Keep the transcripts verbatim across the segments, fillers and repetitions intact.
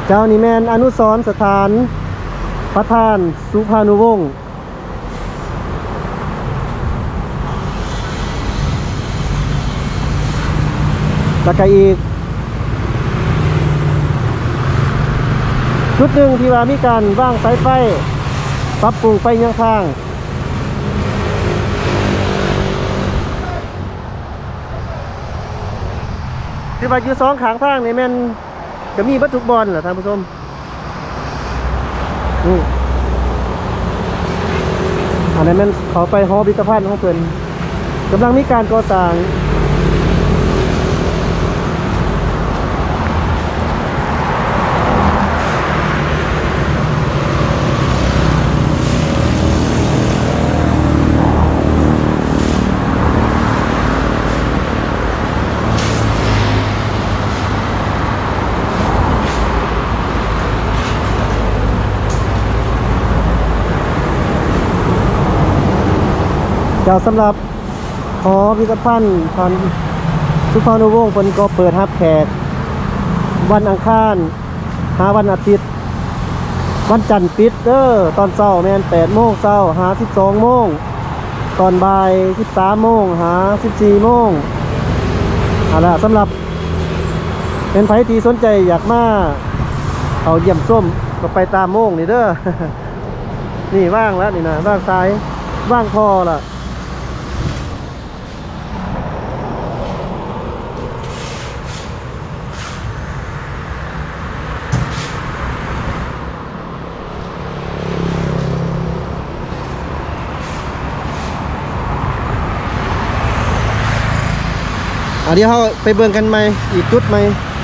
เจ้านี่แมนอนุสรณ์สถานพระธานสุภานุวงศ์แล้วก็อีกจุดหนึ่งที่ว่ามีการวางสายไฟปรับปรุงไฟยังทางที่ว่าอยู่สองข้างทางนี่แม่นจะมีวัตถุบอลเหรอท่านผู้ชมนี่อันนั้นแม่นเขาไปหอพิพิธภัณฑ์ของเพิ่นกำลังมีการก่อสร้างเจ้าสำหรับหอพิพิธภัณฑ์พันสุภานุวงศ์เพิ่นก็เปิดรับแขกวันอังคารหาวันอาทิตย์วันจันทร์ปิดเด้อตอนเช้าแม่นแปดโมงเช้าหาสิบสองโมงตอนบ่ายสิบสามโมงหาสิบสี่โมงเอาล่ะสำหรับเป็นไผที่สนใจอยากมาเอาเยี่ยมส้มก็ไปตามโมงนี่เด้อ นี่ว่างแล้วนี่นะว่างซ้ายว่างพอล่ะอันนี้เขาไปเบิ่งกันไหมอีกจุดไหม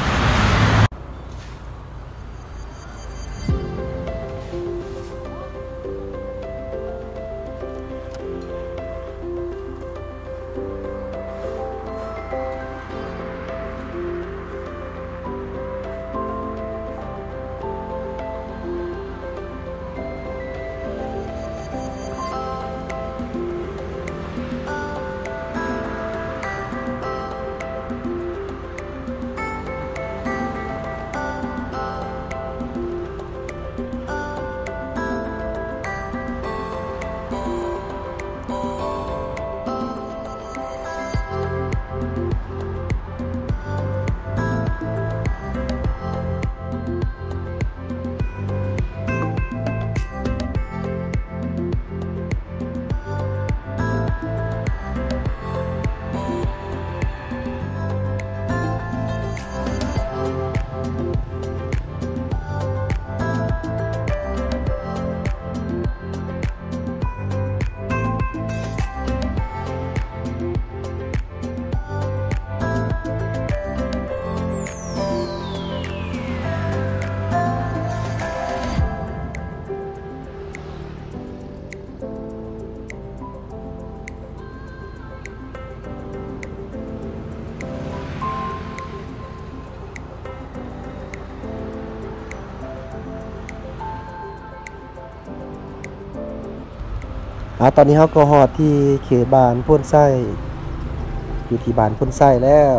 อ่าตอนนี้เขาก็ฮอดที่เขตบ้านพ่นไส้อยู่ที่บ้านพ่นไส้แล้ว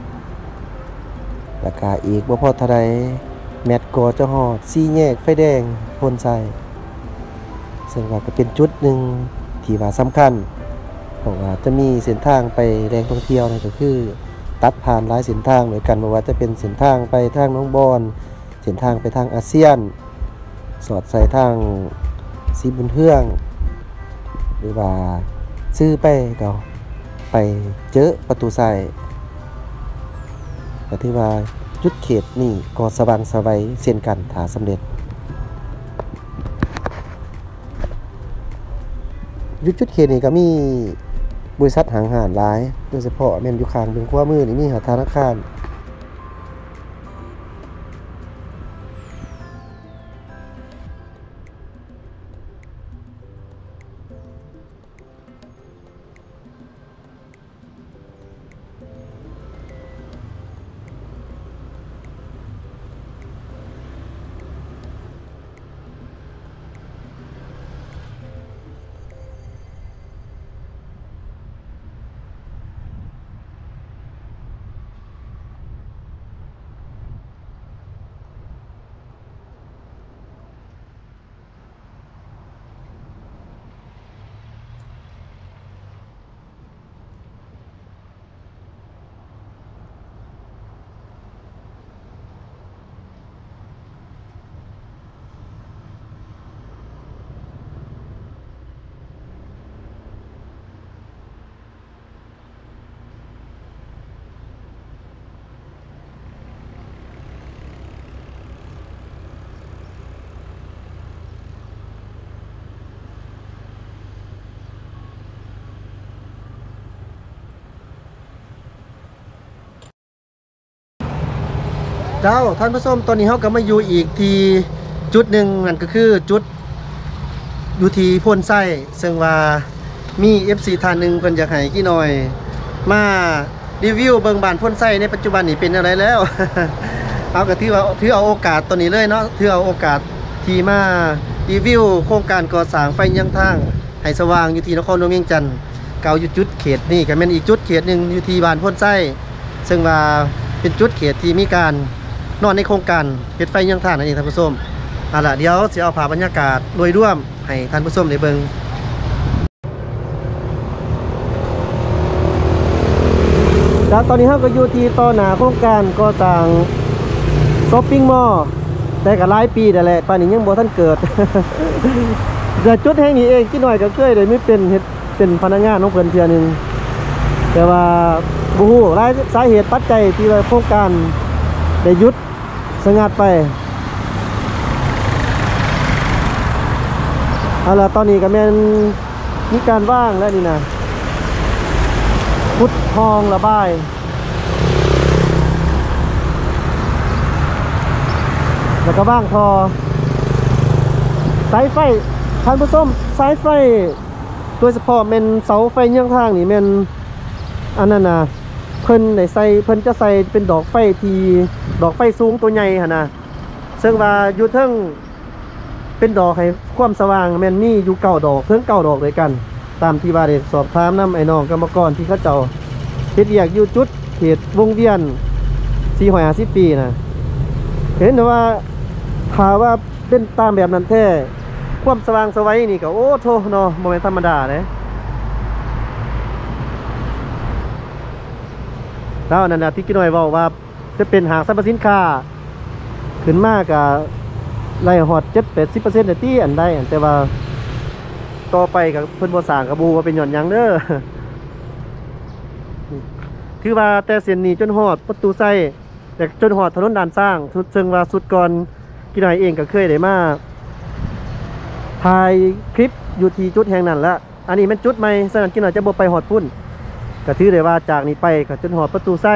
ราคาอีกบ่พอเท่าใดแมตก็จะฮอดสี่แยกไฟแดงพ่นไส้ซึ่งว่าก็เป็นจุดหนึ่งที่ว่าสำคัญเพราะว่าจะมีเส้นทางไปแหล่งท่องเที่ยวนั่นก็คือตัดผ่านหลายเส้นทางด้วยกันบ่ว่าจะเป็นเส้นทางไปทางหนองบอนเส้นทางไปทางอาเซียนสอดใส่ทางสีบุญเฮืองหรือว่าซื้อไปก็ไปเจอประตูไซก็ถือว่าจุดเขตนี่ก็สว่างสวัยเช่นกันถ้าสำเร็จยุดจุดเขตนี่ก็มีบริษัทหางหารหลายโดยเฉพาะแม่นอยู่ข้างเบื้องขวามือนี่มีธนาคารเจ้าท่านผู้ชมตอนนี้เขาก็มาอยู่อีกที่จุดหนึ่งนั่นก็คือจุดอยู่ที่พ่นไส้ซึ่งว่ามี เอฟ ซี ท่านหนึ่งเพิ่นอยากให้กี่หน่อยมารีวิวเบิ่งบ้านพ่นไส้ในปัจจุบันนี้เป็นอะไรแล้ว เอาก็ถือว่าถือเอาโอกาสตอนนี้เลยเนาะถือเอาโอกาสที่มารีวิวโครงการก่อสร้างไฟยังทางให้สว่างอยู่ที่นครหลวงเวียงจันทน์เก่าอยู่จุดเขตนี่ก็แม่นอีกจุดเขตหนึ่งอยู่ที่บ้านพ่นไส้ซึ่งว่าเป็นจุดเขตที่มีการนอนในโครงการเฮ็ดไฟยังทางนั่นเองท่านผู้ชมเอาล่ะเดี๋ยวสิเอาภาพบรรยากาศโดยรวมให้ท่านผู้ชมได้เบิ่งแล้วตอนนี้เราก็อยู่ที่ต่อหน้าโครงการก่อสร้างช้อปปิ้งมอลล์แต่ก็หลายปีแต่แหละป่านนี้ยังบ่ทันเกิด แต่จุดแห่งนี้เองกี่หน่อยก็เคยได้ไม่เป็นเฮ็ดเป็นพนักงานของเพิ่นเทื่อนึงแต่ว่าบ่ฮู้หลายสาเหตุปัจจัยที่ว่าโครงการได้หยุดสงัดไปเอาล่ะตอนนี้ก็แม่นมีการว่างแล้วนี่นะพุดทองระบายแล้วก็ว่างทอสายไฟท่านผู้ชมสายไฟโดยเฉพาะเป็นเสาไฟเยื้องทางนี่เป็นอันนั้นนะเพิ่นได้ใส่เพิ่นจะใส่เป็นดอกไฟที่ดอกไฟสูงตัวใหญ่หั่นนะซึ่งว่าอยู่เทิงเป็นดอกให้ความสว่างแม่นมีอยู่เก้าดอกเพิ่งเก้าดอกด้วยกันตามที่ว่าได้สอบถามนำไอ้น้องกรรมกรที่เขาเจ้าเฮ็ดเวียกอยู่จุดเขตวงเวียนสี่ร้อยห้าสิบปีนะเห็นว่าถ้าว่าเป็นตามแบบนั้นแท้ความสว่างสวัยนี่ก็โอ้โธ่เนาะบ่แม่นธรรมดาเด้แล้วนั่นน่ะที่กี่น้อยเว้าว่าจะเป็นห้างสรรพสินค้าขึ้นมาก็ไล่ฮอด เจ็ดถึงแปดสิบเปอร์เซ็นต์ ได้ติอันใดอันแต่ว่าต่อไปก็เพิ่นบ่สร้างก็บ่ว่าเป็นหย่อนหยังเด้อถือว่าแต่เส้นนี้จนฮอดประตูไส้แต่จนฮอดถนนด่านสร้างซึ่งว่าสุดก่อนกี่น้อยเองก็เคยได้มาถ่ายคลิปอยู่ที่จุดแห่งนั้นแล้วอันนี้มันจุดใหม่ฉะนั้นกี่น้อยจะบ่ไปฮอดพุ่นก็ถือได้ว่าจากนี้ไปก็จนฮอดประตูไส้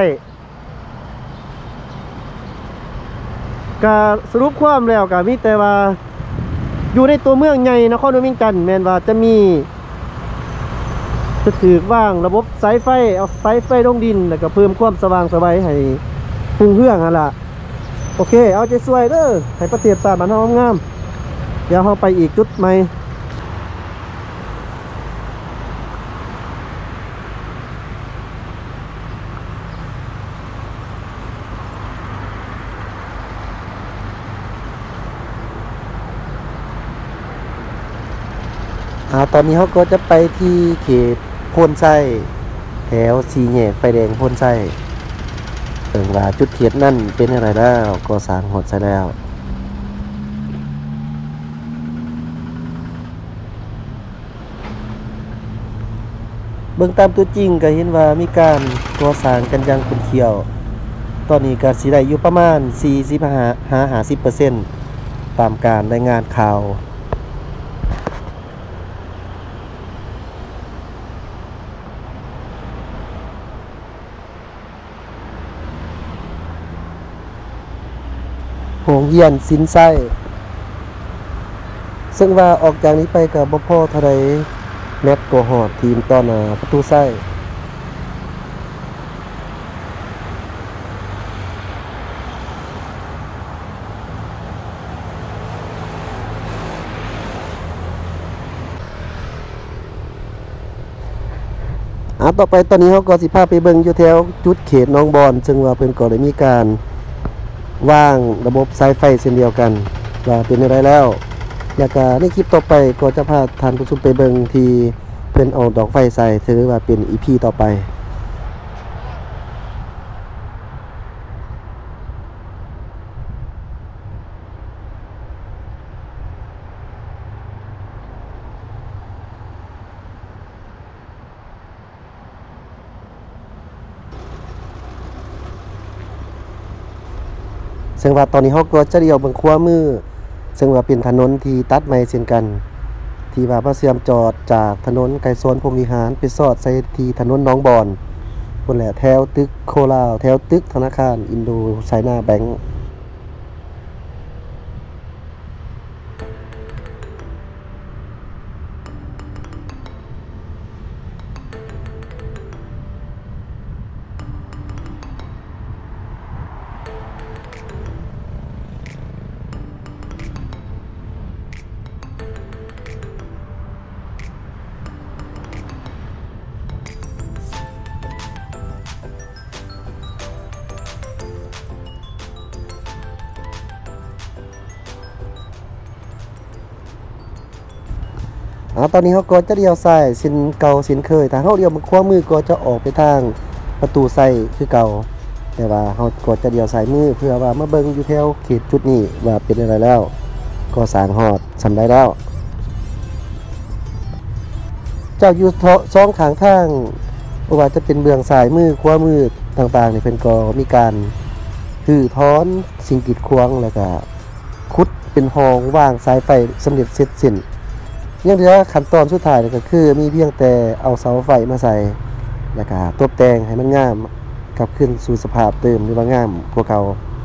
ก็สรุปความแล้วก็มีแต่ว่าอยู่ในตัวเมืองใหญ่นครหลวงเวียงจันทน์แม่นว่าจะมีจะถือว่างระบบสายไฟเอาสายไฟลงดินแล้วก็เพิ่มความสว่างสบายให้พุ่งเฮืองนั่นล่ะโอเคเอาใจช่วยเด้อให้ประเทศชาติบ้านเฮางามเดี๋ยวเราไปอีกจุดใหม่อ่าตอนนี้เขาก็จะไปที่เขตโพนไส้แถวสี่แยกไฟแดงโพนไส้เอิงว่าจุดเขตนั่นเป็นอะไรแล้วก็สร้างหดใส่แล้วเบื้องตามตัวจริงก็เห็นว่ามีการก่อสร้างกันอย่างคุ้นเคียวตอนนี้ก็สิได้อยู่ประมาณ สี่สิบถึงห้าสิบเปอร์เซ็นต์ ตามการรายงานข่าวโรงเรียนสินไส้ซึ่งว่าออกจากนี้ไปกับบ่พอเท่าใดแมตช์ก็ฮอดทีมต่อหน้าประตูไส้อ่าต่อไปตอนนี้เฮาก็สิพาไปเบิ่งอยู่แถวจุดเขตหนองบอนซึ่งว่าเพิ่นก็ได้มีการวางระบบสายไฟเช่นเดียวกันว่าเป็นอะไรแล้วแล้วก็ในคลิปต่อไปก็จะพาท่านผู้ชมไปเบิ่งที่เพิ่นเอาดอกไฟใส่ถือว่าเป็น อี พี ต่อไปซึ่งว่าตอนนี้เฮาก็จะเดียวเบิ่งขวามือซึ่งว่าเป็นถนนที่ตัดใหม่เช่นกันที่ว่ามาเสื่อมจอดจากถนนไกลโซนพรหมวิหารไปสอดใส่ที่ถนนหนองบอนบนแหละแถวตึกโคลาวแถวตึกธนาคารอินโดไชน่าแบงก์อ่าตอนนี้เขาก็จะเดียวใส่สินเก่าสินเคยถ้าเขาเดียวมันคว้ามือก็จะออกไปทางประตูใส่คือเก่าแต่ว่าเขาก็จะเดียวใส่มือเพื่อว่าเมื่อเบิ่งอยู่แถวเขตจุดนี้ว่าเป็นอะไรแล้วก็สางหอดสำได้แล้วเจ้าอยู่สองข้างทางว่าจะเป็นเบื้องซ้ายมือขวามือต่างๆนี่เพิ่นก็มีการถือท้อนสิ่งกีดขวางแล้วก็ขุดเป็นห้องวางสายไฟสำเร็จเสร็จสิ้นยังเหลือขั้นตอนสุดท้ายก็คือมีเพียงแต่เอาเสาไฟมาใส่แล้วก็ตกแต่งให้มันงามกลับขึ้นสู่สภาพเดิมหรือว่างามกว่าเก่า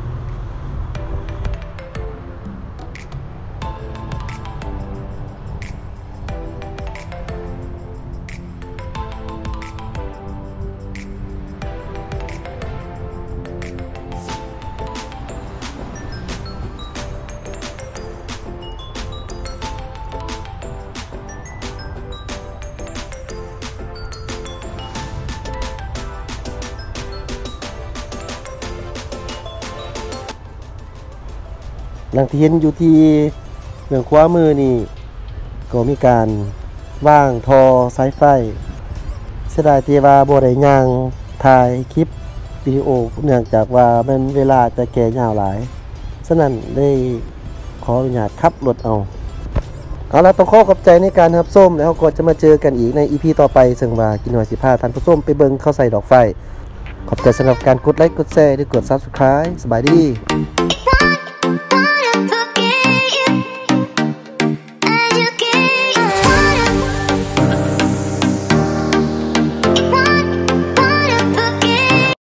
หลังที่เห็นอยู่ที่เบื้องขวามือนี่ก็มีการว่างทอสายไฟเสียดายที่ว่าบ่ได้ย่างถ่ายคลิปวิดีโอเนื่องจากว่ามันเวลาจะแก่ยาวหลายฉะนั้นได้ขออนุญาตขับรถเอาเอาละต้องขอขอบใจในการรับส้มแล้วก็จะมาเจอกันอีกใน อี พี ต่อไปซึ่งว่ากินหน่วยสิพาท่านผู้ชมไปเบิ่งเข้าใส่ดอกไฟขอบใจสำหรับการกดไลค์กดแชร์หรือกด ซับสไครบ์ สบายดี